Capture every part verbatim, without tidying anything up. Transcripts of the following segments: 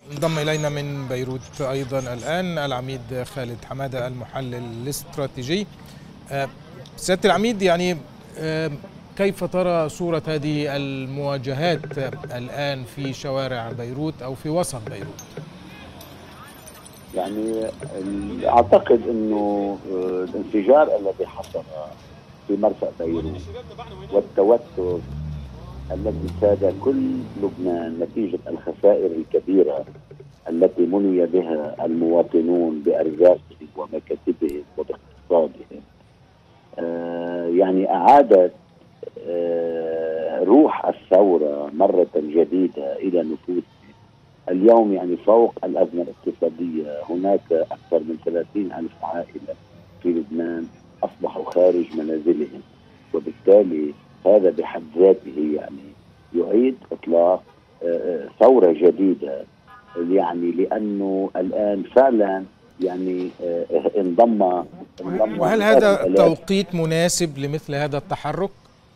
انضم إلينا من بيروت أيضا الآن العميد خالد حمادة المحلل الاستراتيجي. آه، سيادة العميد، يعني آه، كيف ترى صورة هذه المواجهات الآن في شوارع بيروت أو في وسط بيروت؟ يعني ال- اعتقد انه آه، الانفجار الذي حصل في مرفأ بيروت والتوتر الذي ساد كل لبنان نتيجة الخسائر الكبيرة التي مني بها المواطنون بأرزاقهم ومكاتبهم وباقتصادهم، آه، يعني أعادت آه، روح الثورة مرة جديدة إلى نفوس اليوم. يعني فوق الأزمة الاقتصادية هناك أكثر من ثلاثين ألف عائلة في لبنان أصبحوا خارج منازلهم، وبالتالي هذا بحد ذاته يعني يعيد إطلاق آه، ثورة جديدة. يعني لأنه الآن فعلا يعني آه، انضم انضم وهل مئات هذا الآلاف. توقيت مناسب لمثل هذا التحرك؟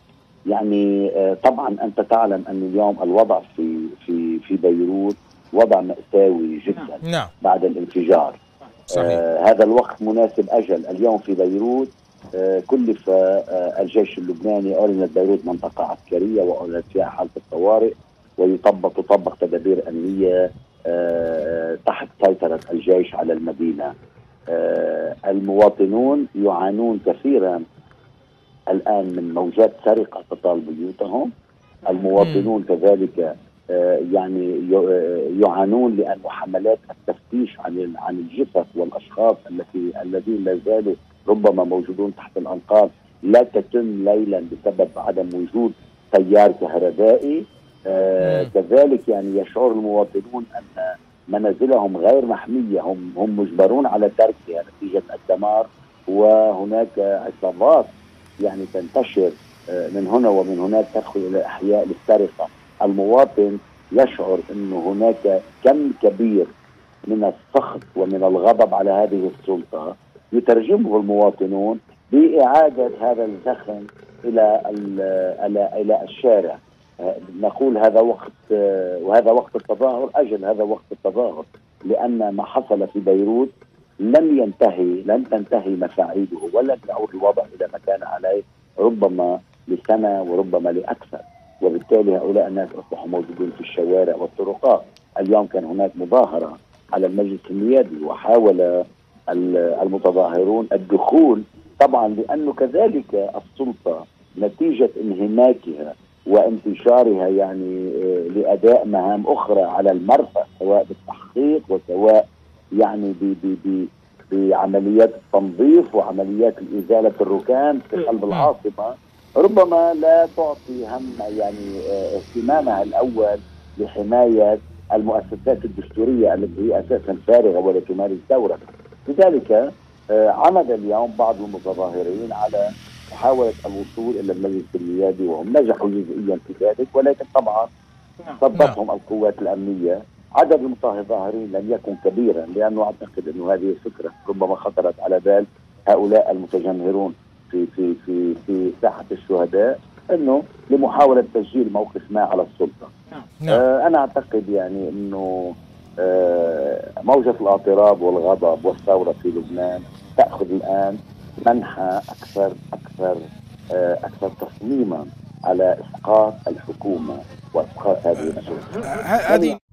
يعني آه، طبعا انت تعلم ان اليوم الوضع في في في بيروت وضع مأساوي جدا نعم. بعد الانفجار. صحيح. آه هذا الوقت مناسب اجل. اليوم في بيروت آه كلف آه الجيش اللبناني، اعلنت بيروت منطقه عسكريه واعلنت فيها حاله الطوارئ، ويطبق تطبق تدابير امنيه آه تحت سيطره الجيش على المدينه. آه المواطنون يعانون كثيرا الآن من موجات سرقة تطال بيوتهم. مم. المواطنون كذلك آه، يعني آه، يعانون لأن حملات التفتيش عن عن الجثث والأشخاص التي الذين لا زالوا ربما موجودون تحت الأنقاض لا تتم ليلا بسبب عدم وجود تيار كهربائي. آه، مم. كذلك يعني يشعر المواطنون أن منازلهم غير محمية، هم هم مجبرون على تركها نتيجة الدمار، وهناك عصابات يعني تنتشر من هنا ومن هناك تدخل الى احياء للسرقه. المواطن يشعر انه هناك كم كبير من السخط ومن الغضب على هذه السلطه، يترجمه المواطنون باعاده هذا الزخم الى الى الى الشارع. نقول هذا وقت، وهذا وقت التظاهر. اجل هذا وقت التظاهر، لان ما حصل في بيروت لم ينتهي، لن تنتهي مفاعيله، ولن يعود الوضع الى ما كان عليه ربما لسنه وربما لاكثر. وبالتالي هؤلاء الناس اصبحوا موجودين في الشوارع والطرقات. اليوم كان هناك مظاهره على المجلس النيابي، وحاول المتظاهرون الدخول، طبعا لانه كذلك السلطه نتيجه انهماكها وانتشارها يعني لاداء مهام اخرى على المرفأ، سواء بالتحقيق وسواء يعني ب ب بعمليات التنظيف وعمليات ازاله الركام في قلب العاصمه، ربما لا تعطي هم يعني اهتمامها الاول لحمايه المؤسسات الدستوريه التي هي اساسا فارغه ولا تمارس دورها. لذلك عمد اليوم بعض المتظاهرين على محاوله الوصول الى المجلس النيابي، وهم نجحوا جزئيا في ذلك، ولكن طبعا نعم. صدتهم القوات الامنيه. عدد المتظاهرين لم يكن كبيرا، لانه اعتقد انه هذه الفكره ربما خطرت على بال هؤلاء المتجمهرون في في في في ساحه الشهداء، انه لمحاوله تسجيل موقف ما على السلطه. نعم. آه انا اعتقد يعني انه آه موجه الاعتراض والغضب والثوره في لبنان تاخذ الان منحى اكثر اكثر آه اكثر تصميما على اسقاط الحكومه واسقاط هذه السلطه. ه- هذه